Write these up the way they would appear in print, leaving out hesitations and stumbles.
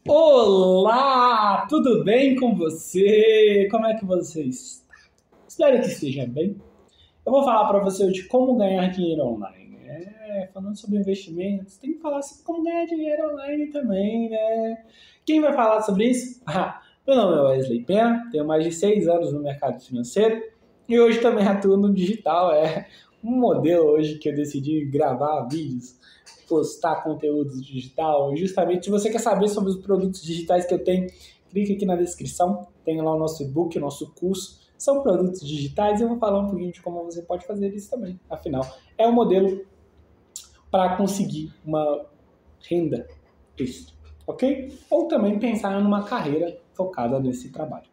Olá, tudo bem com você? Como é que você está? Espero que esteja bem. Eu vou falar para você de como ganhar dinheiro online. Falando sobre investimentos, tem que falar sobre como ganhar dinheiro online também, né? Quem vai falar sobre isso? Meu nome é Wesley Pena, tenho mais de 6 anos no mercado financeiro e hoje também atuo no digital. É um modelo hoje que eu decidi gravar vídeos, postar conteúdos digital. Justamente, se você quer saber sobre os produtos digitais que eu tenho, clique aqui na descrição, tem lá o nosso e-book, o nosso curso. São produtos digitais e eu vou falar um pouquinho de como você pode fazer isso também. Afinal, é um modelo para conseguir uma renda extra, ok? Ou também pensar em uma carreira focada nesse trabalho.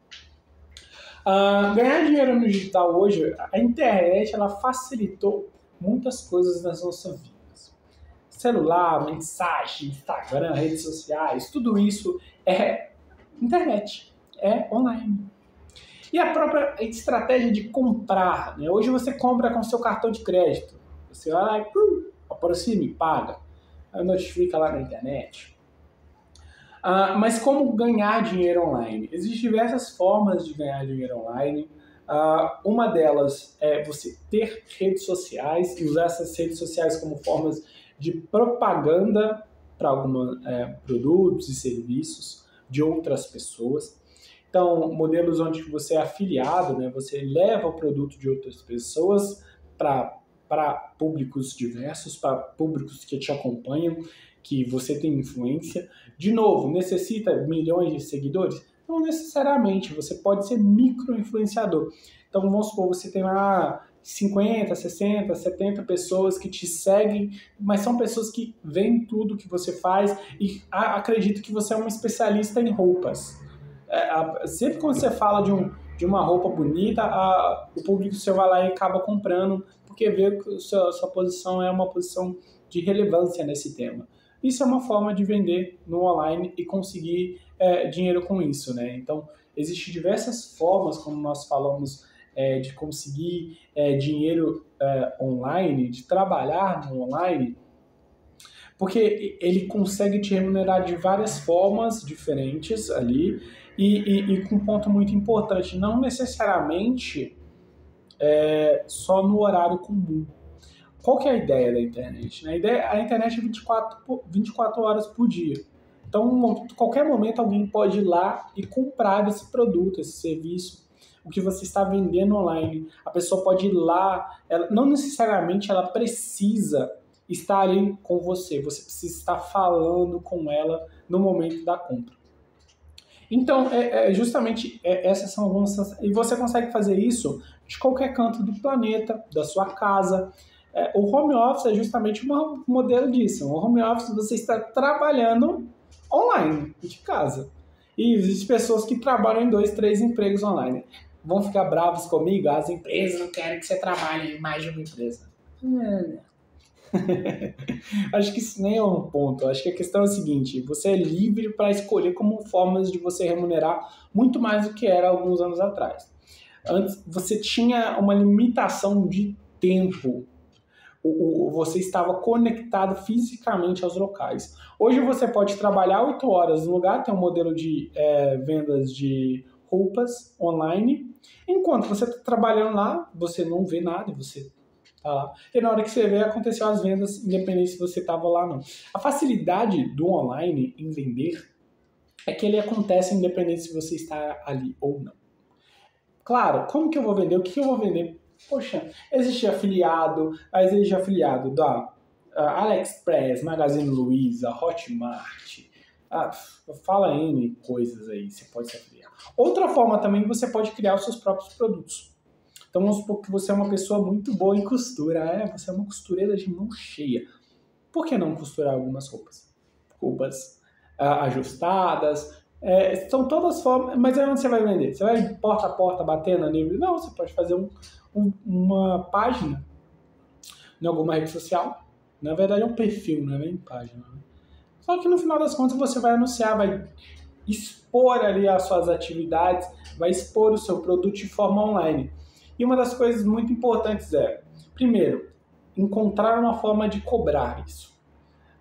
Ganhar dinheiro no digital hoje, a internet ela facilitou muitas coisas nas nossas vidas. Celular, mensagem, Instagram, redes sociais, tudo isso é internet, é online. E a própria estratégia de comprar, né? Hoje você compra com seu cartão de crédito. Você vai lá e aproxima e paga. Aí notifica lá na internet. Mas como ganhar dinheiro online? Existem diversas formas de ganhar dinheiro online. Uma delas é você ter redes sociais e usar essas redes sociais como formas de propaganda para alguns produtos e serviços de outras pessoas. Então, modelos onde você é afiliado, né? Você leva o produto de outras pessoas para públicos diversos, para públicos que te acompanham, que você tem influência. De novo, necessita milhões de seguidores? Não necessariamente, você pode ser micro-influenciador. Então, vamos supor, você tem lá 50, 60, 70 pessoas que te seguem, mas são pessoas que veem tudo que você faz e acreditam que você é um especialista em roupas. Sempre quando você fala de uma roupa bonita, o público seu vai lá e acaba comprando, porque vê que sua posição é uma posição de relevância nesse tema. Isso é uma forma de vender no online e conseguir dinheiro com isso, né? Então, existem diversas formas, como nós falamos, de conseguir dinheiro online, de trabalhar no online, porque ele consegue te remunerar de várias formas diferentes ali e com um ponto muito importante, não necessariamente só no horário comum. Qual que é a ideia da internet? A internet é 24 horas por dia. Então, a qualquer momento, alguém pode ir lá e comprar esse produto, esse serviço, o que você está vendendo online. A pessoa pode ir lá, não necessariamente ela precisa estar ali com você, você precisa estar falando com ela no momento da compra. Então, justamente essas são algumas... E você consegue fazer isso de qualquer canto do planeta, da sua casa. O home office é justamente um modelo disso. O home office você está trabalhando online, de casa. E existem pessoas que trabalham em 2, 3 empregos online. Vão ficar bravos comigo? As empresas não querem que você trabalhe em mais de uma empresa. Acho que isso nem é um ponto. Acho que a questão é a seguinte: você é livre para escolher como formas de você remunerar muito mais do que era alguns anos atrás. Antes você tinha uma limitação de tempo. Você estava conectado fisicamente aos locais. Hoje você pode trabalhar 8 horas no lugar, tem um modelo de vendas de roupas online. Enquanto você está trabalhando lá, você não vê nada, você tá lá. E na hora que você vê, aconteceu as vendas, independente se você estava lá ou não. A facilidade do online em vender é que ele acontece independente se você está ali ou não. Claro, como que eu vou vender? O que eu vou vender? Poxa, existe afiliado da AliExpress, Magazine Luiza, Hotmart, fala N coisas aí, você pode se afiliar. Outra forma também, você pode criar os seus próprios produtos. Então vamos supor que você é uma pessoa muito boa em costura, você é uma costureira de mão cheia. Por que não costurar algumas roupas? Roupas ajustadas, são todas formas, mas aí onde você vai vender? Você vai porta a porta batendo nível? Não, você pode fazer uma página em alguma rede social. Na verdade é um perfil, não é nem página. Né? Só que no final das contas você vai anunciar, vai expor ali as suas atividades, vai expor o seu produto de forma online. E uma das coisas muito importantes primeiro, encontrar uma forma de cobrar isso.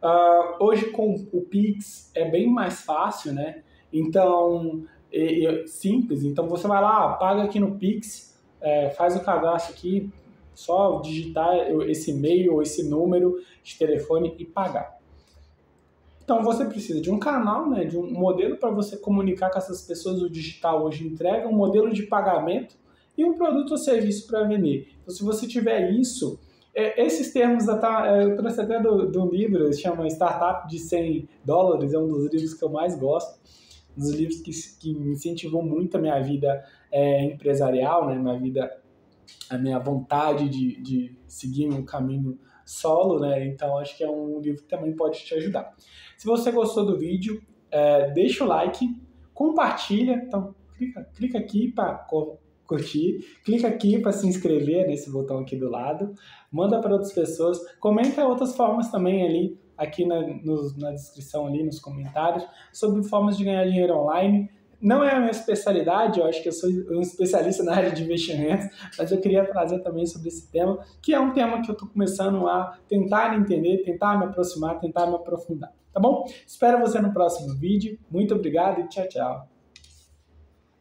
Hoje com o Pix é bem mais fácil, né? Então, simples. Então você vai lá, paga aqui no Pix, faz o cadastro aqui, só digitar esse e-mail ou esse número de telefone e pagar. Então você precisa de um canal, né, de um modelo para você comunicar com essas pessoas. O digital hoje entrega um modelo de pagamento e um produto ou serviço para vender. Então se você tiver isso, esses termos eu trouxe até do livro, chama Startup de $100, é um dos livros que eu mais gosto, um dos livros que me incentivou muito a minha vida empresarial, né, a minha vontade de seguir um caminho solo, né? Então acho que é um livro que também pode te ajudar. Se você gostou do vídeo, deixa o like, compartilha, então clica aqui para curtir, clica aqui para se inscrever nesse botão aqui do lado, manda para outras pessoas, comenta outras formas também ali, aqui na descrição ali, nos comentários, sobre formas de ganhar dinheiro online. Não é a minha especialidade, eu acho que eu sou um especialista na área de investimentos, mas eu queria trazer também sobre esse tema, que é um tema que eu estou começando a tentar entender, tentar me aproximar, tentar me aprofundar, tá bom? Espero você no próximo vídeo, muito obrigado e tchau, tchau!